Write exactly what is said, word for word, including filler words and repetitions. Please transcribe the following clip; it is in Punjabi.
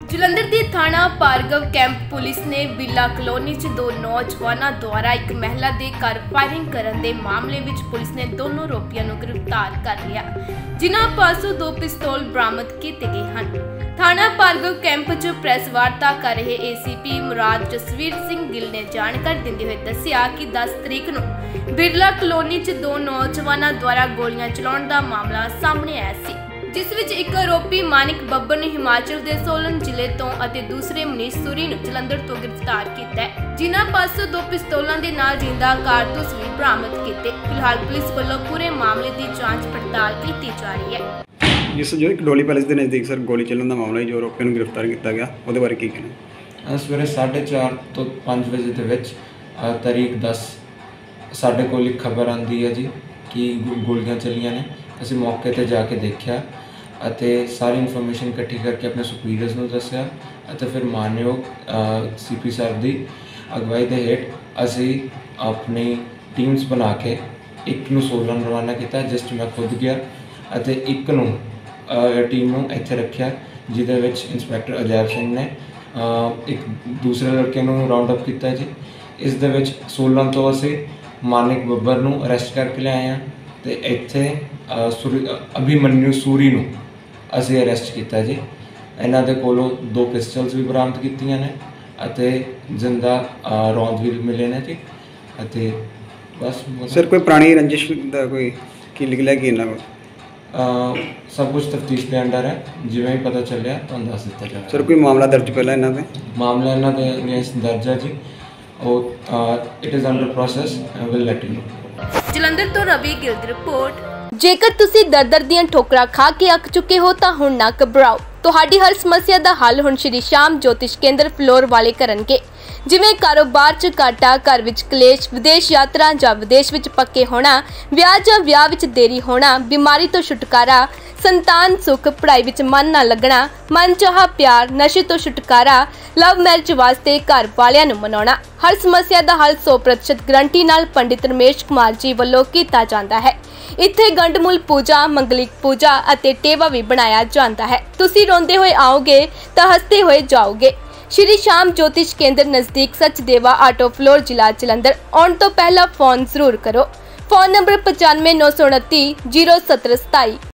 ਜਲੰਧਰ ਦੇ ਥਾਣਾ ਭਾਰਗਵ ਕੈਂਪ ਪੁਲਿਸ ਨੇ ਬਿੱਲਾ ਕਲੋਨੀ 'ਚ ਦੋ ਨੌਜਵਾਨਾਂ ਦੁਆਰਾ ਇੱਕ ਮਹਿਲਾ ਦੇ ਘਰ ਫਾਇਰਿੰਗ ਕਰਨ ਦੇ ਮਾਮਲੇ ਵਿੱਚ ਪੁਲਿਸ ਨੇ ਦੋਨੋਂ ਆਰੋਪੀਆਂ ਨੂੰ ਗ੍ਰਿਫਤਾਰ ਕਰ ਲਿਆ, ਜਿਨ੍ਹਾਂ ਪਾਸੋਂ ਦੋ ਪਿਸਤੌਲ ਬਰਾਮਦ ਕੀਤੇ ਗਏ ਹਨ। ਥਾਣਾ ਭਾਰਗਵ ਕੈਂਪ 'ਚ ਪ੍ਰੈਸ ਵਾਰਤਾ ਕਰ ਰਹੇ ਏਸੀਪੀ ਮੁਰਾਦ ਜਸਵੀਰ ਸਿੰਘ ਗਿੱਲ ਨੇ ਜਾਣਕਾਰੀ ਦਿੰਦੇ ਹੋਏ ਦੱਸਿਆ ਕਿ ਦਸ ਤਰੀਕ ਨੂੰ ਬਿਰਲਾ ਕਲੋਨੀ 'ਚ ਦੋ ਨੌਜਵਾਨਾਂ ਦੁਆਰਾ ਗੋਲੀਆਂ ਚਲਾਉਣ ਦਾ ਮਾਮਲਾ ਸਾਹਮਣੇ ਆਇਆ ਸੀ, ਜਿਸ ਵਿੱਚ ਇੱਕ ਆਰੋਪੀ ਮਾਨਿਕ ਬੱਬਰ ਨੂੰ ਹਿਮਾਚਲ ਦੇ ਸੋਲਨ ਜ਼ਿਲ੍ਹੇ ਤੋਂ ਅਤੇ ਦੂਸਰੇ ਮਨੀਸ਼ ਸੂਰੀ ਨੂੰ ਜਲੰਧਰ ਤੋਂ ਗ੍ਰਿਫਤਾਰ ਕੀਤਾ ਹੈ, ਜਿਨ੍ਹਾਂ ਪਾਸੋਂ ਦੋ ਪਿਸਤੌਲਾਂ ਦੇ ਨਾਲ ਜਿੰਦਾ ਕਾਰਤੂਸ ਵੀ ਬਰਾਮਦ ਕੀਤੇ। ਫਿਲਹਾਲ ਪੁਲਿਸ ਵੱਲੋਂ ਪੂਰੇ ਮਾਮਲੇ ਦੀ ਜਾਂਚ ਪੜਤਾਲ ਕੀਤੀ ਜਾ ਰਹੀ ਹੈ। ਜਿਸ ਜੋ ਇੱਕ ਡੋਲੀ ਪੈਲੇਸ ਦੇ ਨਜ਼ਦੀਕ ਸਰ ਗੋਲੀ ਚੱਲਣ ਦਾ ਮਾਮਲਾ ਹੈ, ਜੋ ਆਰੋਪੀਆਂ ਨੂੰ ਗ੍ਰਿਫਤਾਰ ਕੀਤਾ ਗਿਆ, ਉਹਦੇ ਬਾਰੇ ਕੀ ਕਹਿਣਾ? ਸਵੇਰੇ ਸਾਢੇ ਚਾਰ ਤੋਂ ਪੰਜ ਵਜੇ ਦੇ ਵਿੱਚ ਤਾਰੀਖ ਦਸ ਸਾਡੇ ਕੋਲ ਇੱਕ ਖਬਰ ਆਉਂਦੀ ਹੈ ਜੀ ਕਿ ਗੋਲੀਆਂ ਚੱਲੀਆਂ ਨੇ। ਅਸੀਂ ਮੌਕੇ 'ਤੇ ਜਾ ਕੇ ਦੇਖਿਆ ਅਤੇ ਸਾਰੀ ਇਨਫੋਰਮੇਸ਼ਨ ਇਕੱਠੀ ਕਰਕੇ ਆਪਣੇ ਸੁਪੀਰੀਅਰਸ ਨੂੰ ਦੱਸਿਆ ਅਤੇ ਫਿਰ ਮਾਨਯੋਗ ਸੀ ਪੀ ਸਾਹਿਬ ਦੀ ਅਗਵਾਈ ਦੇ ਹੇਠ ਅਸੀਂ ਆਪਣੀ ਟੀਮਸ ਬਣਾ ਕੇ ਇੱਕ ਨੂੰ ਸੋਲਨ ਰਵਾਨਾ ਕੀਤਾ, ਜਿਸ 'ਚ ਮੈਂ ਖੁਦ ਗਿਆ ਅਤੇ ਇੱਕ ਨੂੰ ਟੀਮ ਨੂੰ ਇੱਥੇ ਰੱਖਿਆ, ਜਿਹਦੇ ਵਿੱਚ ਇੰਸਪੈਕਟਰ ਅਜੈਬ ਸਿੰਘ ਨੇ ਇੱਕ ਦੂਸਰੇ ਲੜਕੇ ਨੂੰ ਰਾਉਂਡ ਅਪ ਕੀਤਾ ਜੀ। ਇਸ ਦੇ ਵਿੱਚ ਸੋਲਨ ਤੋਂ ਅਸੀਂ ਮਾਨਿਕ ਬੱਬਰ ਨੂੰ ਅਰੈਸਟ ਕਰਕੇ ਲਿਆਏ ਹਾਂ ਅਤੇ ਇੱਥੇ ਸੂਰੀ ਅਭਿਮਨਿਊ ਸੂਰੀ ਨੂੰ ਅਸੀਂ ਅਰੈਸਟ ਕੀਤਾ ਜੀ। ਇਹਨਾਂ ਦੇ ਕੋਲੋਂ ਦੋ ਪਿਸਟਲਸ ਵੀ ਬਰਾਮਦ ਕੀਤੀਆਂ ਨੇ ਅਤੇ ਜਿੰਦਾ ਰੌਂਦ ਵੀ ਮਿਲੇ ਨੇ ਜੀ। ਅਤੇ ਬਸ ਸਰ ਕੋਈ ਪੁਰਾਣੀ ਰੰਜਿਸ਼ ਦਾ ਕੋਈ ਕੀ ਨਿਕਲਿਆ ਕਿ ਇਹਨਾਂ ਕੋਲ? ਸਭ ਕੁਝ ਤਫਤੀਸ਼ ਦੇ ਅੰਡਰ ਹੈ, ਜਿਵੇਂ ਹੀ ਪਤਾ ਚੱਲਿਆ ਤੁਹਾਨੂੰ ਦੱਸ ਦਿੱਤਾ ਜਾਵੇਗਾ। ਸਰ ਕੋਈ ਮਾਮਲਾ ਦਰਜ ਪਹਿਲਾਂ ਇਹਨਾਂ ਦੇ? ਮਾਮਲਾ ਇਹਨਾਂ ਦੇ ਅਗੇਂਸਟ ਦਰਜ ਹੈ ਜੀ, ਉਹ it is under process, I will let you know. Jalandhar ਤੋਂ ਰਵੀ ਗਿੱਲ ਦੀ ਰਿਪੋਰਟ। ਜੇਕਰ ਤੁਸੀਂ ਦਰ-ਦਰ ਦੀਆਂ ਠੋਕਰਾਂ ਖਾ ਕੇ ਅੱਕ ਚੁੱਕੇ ਹੋ ਤਾਂ ਹੁਣ ਨਾ ਘਬਰਾਓ, ਤੁਹਾਡੀ ਹਰ ਸਮੱਸਿਆ ਦਾ ਹੱਲ ਹੁਣ ਸ਼੍ਰੀ ਸ਼ਾਮ ਜੋਤਿਸ਼ ਕੇਂਦਰ ਫਲੋਰ ਵਾਲੇ ਕਰਨਗੇ। ਜਿਵੇਂ ਕਾਰੋਬਾਰ 'ਚ ਘਾਟਾ, ਘਰ ਵਿੱਚ ਕਲੇਸ਼, ਵਿਦੇਸ਼ ਯਾਤਰਾ ਜਾਂ ਵਿਦੇਸ਼ ਵਿੱਚ ਪੱਕੇ ਹੋਣਾ, ਵਿਆਹ ਜਾਂ ਵਿਆਹ ਵਿੱਚ ਦੇਰੀ ਹੋਣਾ, ਬਿਮਾਰੀ ਤੋਂ ਛੁਟਕਾਰਾ, ਸੰਤਾਨ ਸੁੱਖ, ਪੜ੍ਹਾਈ ਵਿੱਚ ਮਨ ਨਾ ਲੱਗਣਾ, ਮਨਚਾਹਾ ਪਿਆਰ, ਨਸ਼ੇ ਤੋਂ ਛੁਟਕਾਰਾ, ਲਵ ਮੈਰਿਜ ਵਾਸਤੇ ਘਰ ਵਾਲਿਆਂ ਨੂੰ ਮਨਾਉਣਾ, ਹਰ ਸਮੱਸਿਆ ਦਾ ਹੱਲ ਸੌ ਪ੍ਰਤੀਸ਼ਤ ਗਰੰਟੀ ਨਾਲ ਪੰਡਿਤ ਰਮੇਸ਼ ਕੁਮਾਰ ਜੀ ਵੱਲੋਂ ਕੀਤਾ ਜਾਂਦਾ ਹੈ। ਇੱਥੇ ਗੰਡਮੂਲ ਪੂਜਾ, ਮੰਗਲਿਕ ਪੂਜਾ ਅਤੇ ਟੇਵਾ ਵੀ ਬਣਾਇਆ ਜਾਂਦਾ ਹੈ। ਤੁਸੀਂ ਰੋਂਦੇ ਹੋਏ ਆਓਗੇ ਤਾਂ ਹੱਸਦੇ ਹੋਏ ਜਾਓਗੇ। ਸ਼੍ਰੀ ਸ਼ਾਮ ਜੋਤਿਸ਼ ਕੇਂਦਰ ਨਜ਼ਦੀਕ ਸਚਦੇਵਾ ਆਟੋ ਫਲੋਰ, ਜ਼ਿਲ੍ਹਾ ਜਲੰਧਰ। ਆਉਣ ਤੋਂ ਪਹਿਲਾਂ ਫੋਨ ਜ਼ਰੂਰ ਕਰੋ। ਫੋਨ ਨੰਬਰ ਪਚਾਨਵੇਂ ਨੌ ਸੌ ਉਨੱਤੀ ਜ਼ੀਰੋ ਸੱਤਰ ਸਤਾਈ।